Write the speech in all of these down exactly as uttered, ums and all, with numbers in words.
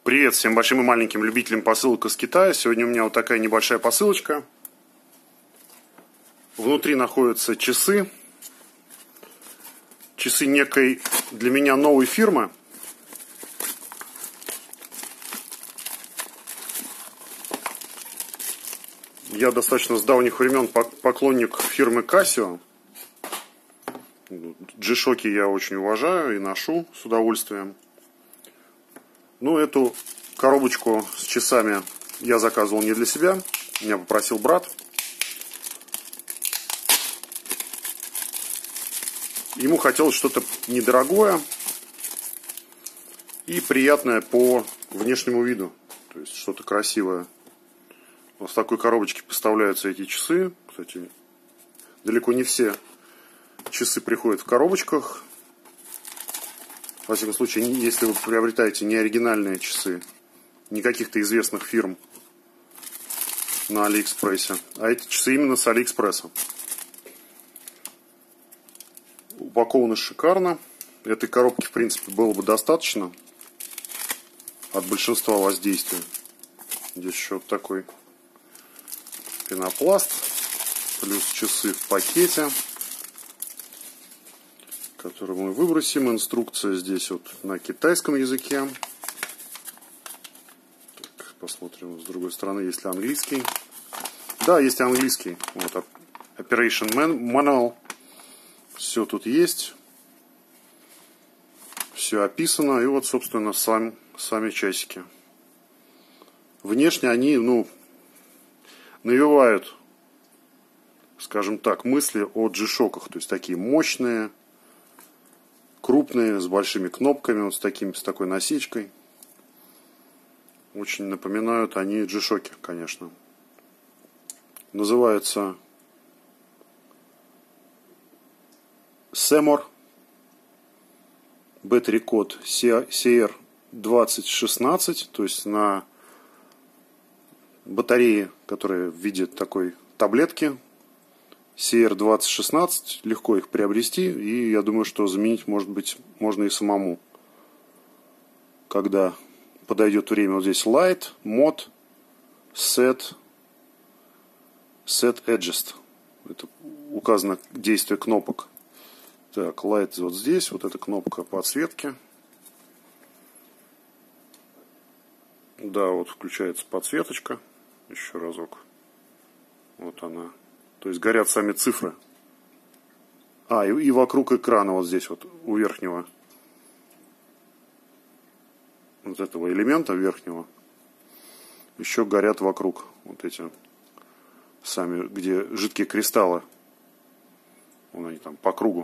Привет всем большим и маленьким любителям посылок из Китая. Сегодня у меня вот такая небольшая посылочка. Внутри находятся часы. Часы некой для меня новой фирмы. Я достаточно с давних времен поклонник фирмы Casio. G-Shock я очень уважаю и ношу с удовольствием. Ну, эту коробочку с часами я заказывал не для себя. Меня попросил брат. Ему хотелось что-то недорогое и приятное по внешнему виду. То есть что-то красивое. Вот в такой коробочке поставляются эти часы. Кстати, далеко не все часы приходят в коробочках. Во всяком случае, если вы приобретаете не оригинальные часы, не каких-то известных фирм на Алиэкспрессе, а эти часы именно с Алиэкспресса. Упакованы шикарно. Этой коробки, в принципе, было бы достаточно от большинства воздействия. Здесь еще вот такой пенопласт, плюс часы в пакете, который мы выбросим. Инструкция здесь вот на китайском языке. Так, посмотрим с другой стороны, есть ли английский. Да, есть английский. Вот, Operation Manual. Все тут есть. Все описано. И вот, собственно, сам, сами часики. Внешне они, ну, навевают, скажем так, мысли о G-Shock'ах. То есть такие мощные, крупные, с большими кнопками, вот с, такими, с такой насечкой. Очень напоминают они G-Shock'и, конечно. Называются Semor. Battery код си ар двадцать шестнадцать, то есть на батарее, которая в виде такой таблетки. си ар двадцать шестнадцать, легко их приобрести, и я думаю, что заменить, может быть, можно и самому. Когда подойдет время, вот здесь Light, Mod, Set, Set Adjust. Это указано действие кнопок. Так, Light вот здесь, вот эта кнопка подсветки. Да, вот включается подсветочка. Еще разок. Вот она. То есть горят сами цифры. А, и, и вокруг экрана вот здесь вот у верхнего вот этого элемента верхнего еще горят вокруг вот эти сами, где жидкие кристаллы. Вон они там по кругу.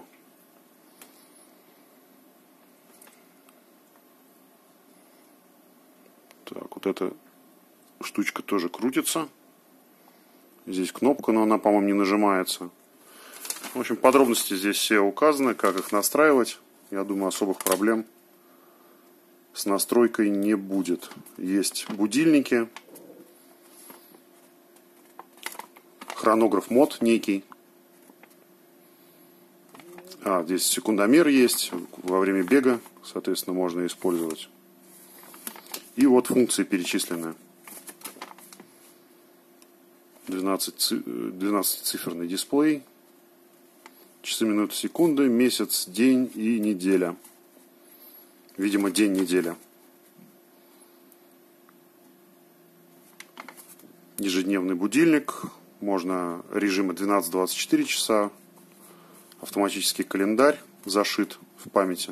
Так, вот эта штучка тоже крутится. Здесь кнопка, но она, по-моему, не нажимается. В общем, подробности здесь все указаны, как их настраивать. Я думаю, особых проблем с настройкой не будет. Есть будильники. Хронограф мод некий. А, здесь секундомер есть. Во время бега, соответственно, можно использовать. И вот функции перечислены. двенадцатициферный дисплей. Часы, минуты, секунды, месяц, день и неделя. Видимо, день, неделя. Ежедневный будильник. Можно режимы двенадцать-двадцать четыре часа. Автоматический календарь зашит в памяти.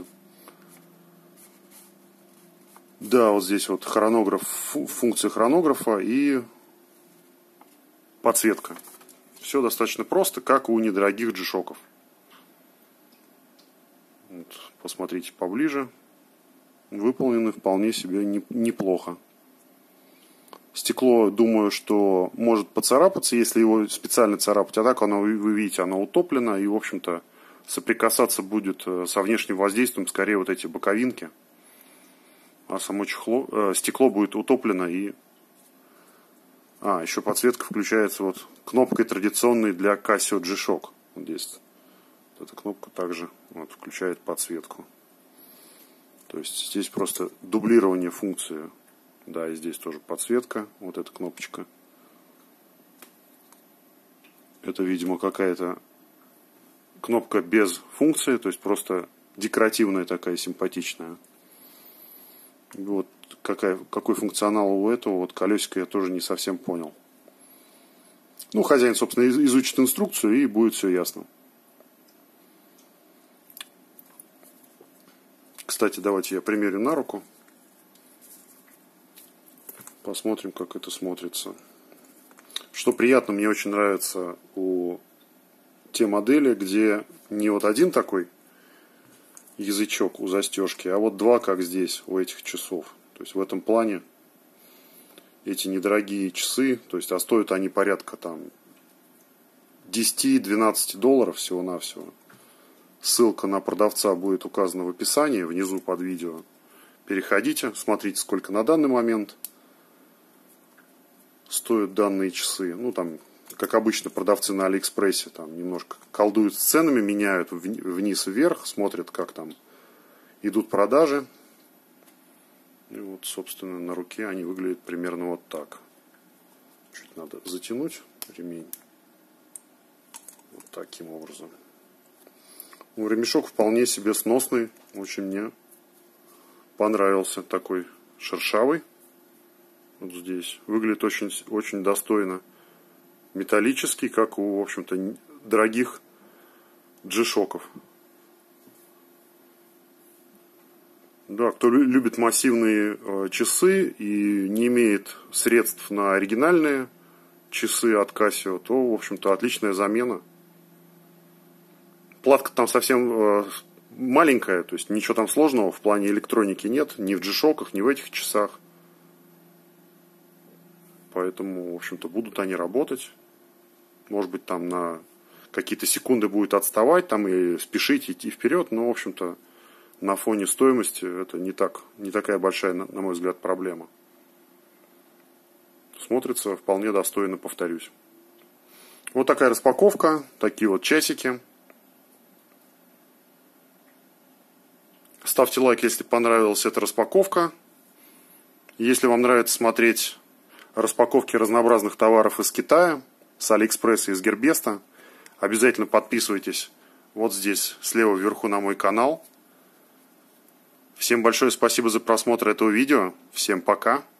Да, вот здесь вот хронограф, функция хронографа и подсветка. Все достаточно просто, как у недорогих G-Shock'ов. Вот, посмотрите поближе. Выполнены вполне себе неплохо. Стекло, думаю, что может поцарапаться, если его специально царапать. А так оно, вы видите, оно утоплено. И, в общем-то, соприкасаться будет со внешним воздействием скорее вот эти боковинки. А само чехло, э, стекло будет утоплено и... А, еще подсветка включается вот кнопкой традиционной для Casio G-Shock. Вот здесь. Вот эта кнопка также вот, включает подсветку. То есть здесь просто дублирование функции Да, и здесь тоже подсветка. Вот эта кнопочка. Это, видимо, какая-то кнопка без функции, то есть просто декоративная такая, симпатичная. Вот какая, какой функционал у этого вот колесика, я тоже не совсем понял. Ну, хозяин, собственно, изучит инструкцию, и будет все ясно. Кстати, давайте я примерю на руку. Посмотрим, как это смотрится. Что приятно, мне очень нравится у те модели, где не вот один такой язычок у застежки, а вот два, как здесь, у этих часов. То есть в этом плане эти недорогие часы, то есть, а стоят они порядка там десять-двенадцать долларов всего-навсего. Ссылка на продавца будет указана в описании, внизу под видео. Переходите, смотрите, сколько на данный момент стоят данные часы. Ну, там, как обычно, продавцы на Алиэкспрессе там немножко колдуют с ценами, меняют вниз и вверх, смотрят, как там идут продажи. И вот, собственно, на руке они выглядят примерно вот так. Чуть надо затянуть ремень. Вот таким образом. Ну, ремешок вполне себе сносный. Очень мне понравился. Такой шершавый. Вот здесь. Выглядит очень, очень достойно. Металлический, как у, в общем-то, дорогих джи-шоков. Да, кто любит массивные э, часы и не имеет средств на оригинальные часы от Casio, то, в общем-то, отличная замена. Платка там совсем э, маленькая, то есть ничего там сложного в плане электроники нет, ни в джи-шоках, ни в этих часах. Поэтому, в общем-то, будут они работать. Может быть, там на какие-то секунды будет отставать, там и спешить идти вперед, но, в общем-то, на фоне стоимости это не так, не такая большая, на мой взгляд, проблема. Смотрится вполне достойно, повторюсь. Вот такая распаковка, такие вот часики. Ставьте лайк, если понравилась эта распаковка. Если вам нравится смотреть распаковки разнообразных товаров из Китая, с Алиэкспресса и из Гербеста, обязательно подписывайтесь вот здесь, слева вверху, на мой канал. Всем большое спасибо за просмотр этого видео. Всем пока.